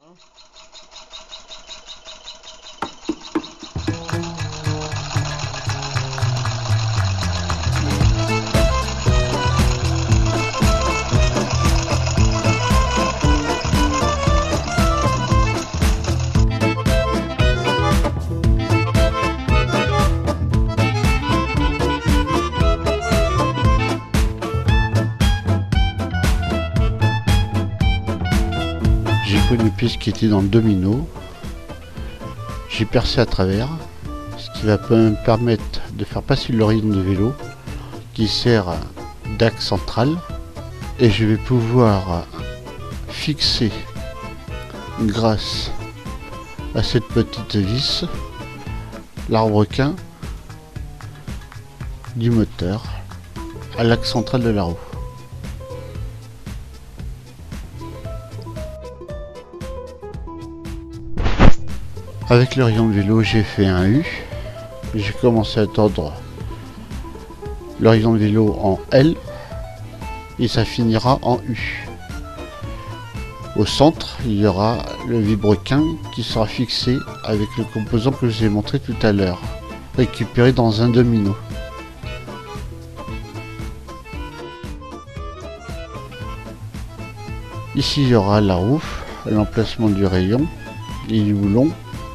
J'ai pris une pièce qui était dans le domino, j'ai percé à travers, ce qui va me permettre de faire passer le rayon de vélo qui sert d'axe central, et je vais pouvoir fixer grâce à cette petite vis l'arbrequin du moteur à l'axe central de la roue. Avec le rayon de vélo, j'ai fait un U. J'ai commencé à tordre le rayon de vélo en L et ça finira en U. Au centre, il y aura le vibrequin qui sera fixé avec le composant que je vous ai montré tout à l'heure, récupéré dans un domino. Ici, il y aura la roue, l'emplacement du rayon et du boulon.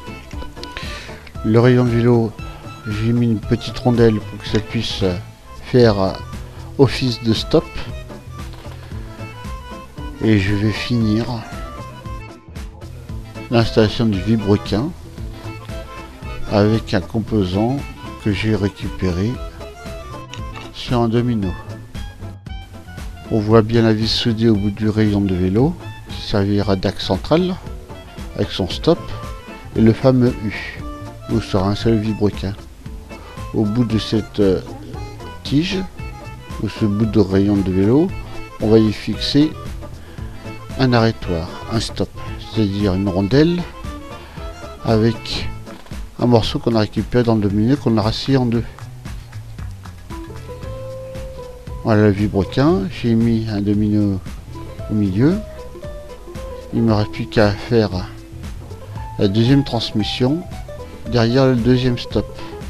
Le rayon de vélo, j'ai mis une petite rondelle pour que ça puisse faire office de stop. Et je vais finir l'installation du vibrequin avec un composant que j'ai récupéré sur un domino. On voit bien la vis soudée au bout du rayon de vélo qui servira d'axe central avec son stop et le fameux U où sera un seul vibrequin. Au bout de cette tige ou ce bout de rayon de vélo, on va y fixer un arrêtoir, un stop, c'est-à-dire une rondelle avec un morceau qu'on a récupéré dans le domino qu'on a rassis en deux. Voilà le vibrequin, j'ai mis un domino au milieu. Il ne me reste plus qu'à faire la deuxième transmission derrière le deuxième stop.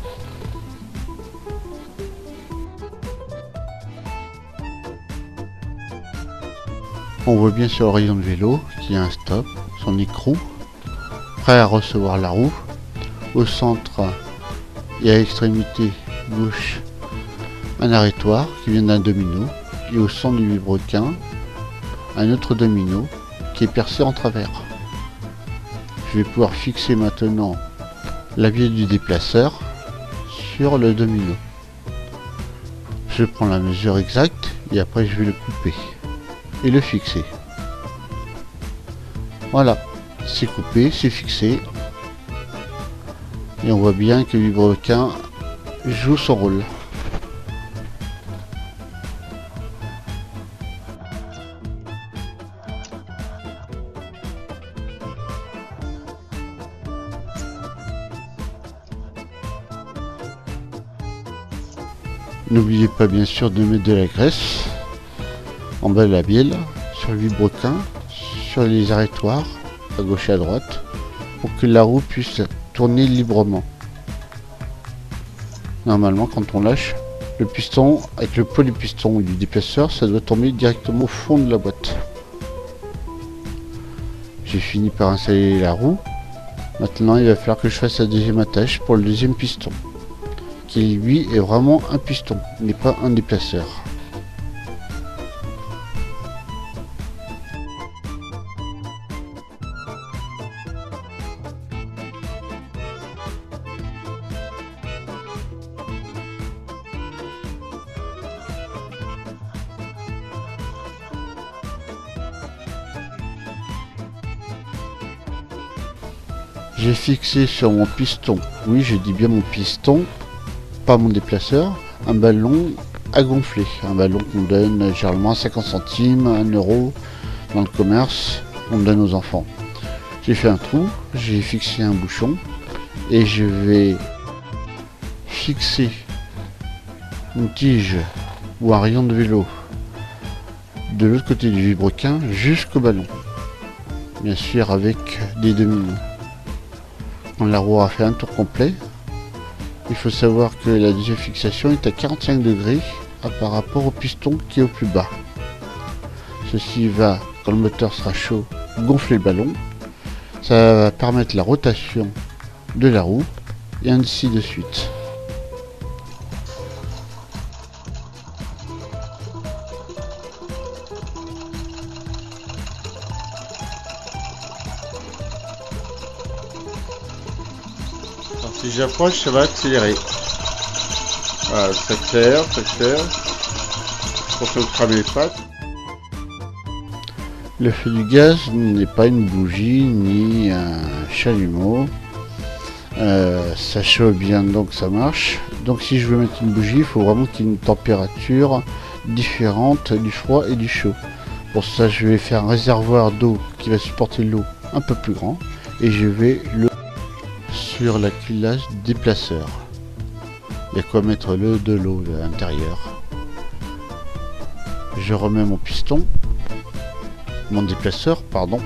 On voit bien sur le rayon de vélo qu'il y a un stop, son écrou, prêt à recevoir la roue. Au centre et à l'extrémité gauche, un arrêtoir qui vient d'un domino. Et au centre du vibrequin, un autre domino qui est percé en travers. Je vais pouvoir fixer maintenant la bielle du déplaceur sur le domino. Je prends la mesure exacte et après je vais le couper et le fixer. Voilà, c'est coupé, c'est fixé et on voit bien que le vibrequin joue son rôle. N'oubliez pas bien sûr de mettre de la graisse en bas de la bielle, sur le vibrequin, sur les arrêtoirs, à gauche et à droite, pour que la roue puisse tourner librement. Normalement, quand on lâche le piston, avec le poids du piston et du déplaceur, ça doit tomber directement au fond de la boîte. J'ai fini par installer la roue. Maintenant, il va falloir que je fasse la deuxième attache pour le deuxième piston, qui lui est vraiment un piston, n'est pas un déplaceur. J'ai fixé sur mon piston, oui je dis bien mon piston, pas mon déplaceur, un ballon à gonfler. Un ballon qu'on donne généralement à 50 centimes, 1 euro dans le commerce, on donne aux enfants. J'ai fait un trou, j'ai fixé un bouchon et je vais fixer une tige ou un rayon de vélo de l'autre côté du vibrequin jusqu'au ballon. bien sûr avec des dominos. Quand la roue a fait un tour complet, il faut savoir que la deuxième fixation est à 45 degrés par rapport au piston qui est au plus bas. Ceci va, quand le moteur sera chaud, gonfler le ballon. Ça va permettre la rotation de la roue et ainsi de suite. Alors, si j'approche, ça va accélérer. Voilà, ça claire. Pour se cramer les pattes. Le feu du gaz n'est pas une bougie ni un chalumeau. Ça chauffe bien, donc ça marche. Donc si je veux mettre une bougie, il faut vraiment qu'il y ait une température différente du froid et du chaud. Pour ça, je vais faire un réservoir d'eau qui va supporter l'eau un peu plus grand et je vais le sur la culasse déplaceur. Il y a quoi mettre de l'eau à l'intérieur. Je remets mon piston, mon déplaceur, pardon,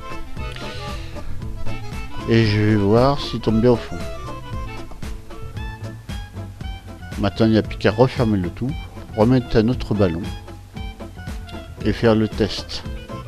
et je vais voir s'il tombe bien au fond. Maintenant, il n'y a plus qu'à refermer le tout, remettre un autre ballon et faire le test.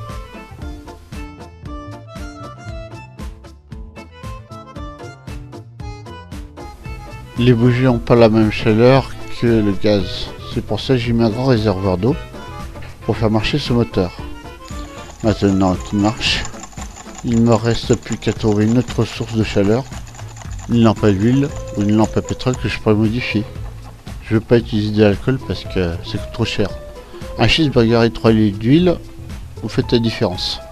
Les bougies n'ont pas la même chaleur que le gaz. C'est pour ça que j'ai mis un grand réservoir d'eau pour faire marcher ce moteur. Maintenant qu'il marche, il me reste plus qu'à trouver une autre source de chaleur, une lampe à huile ou une lampe à pétrole que je pourrais modifier. Je ne veux pas utiliser de l'alcool parce que ça coûte trop cher. Un cheeseburger et 3 litres d'huile, vous faites la différence.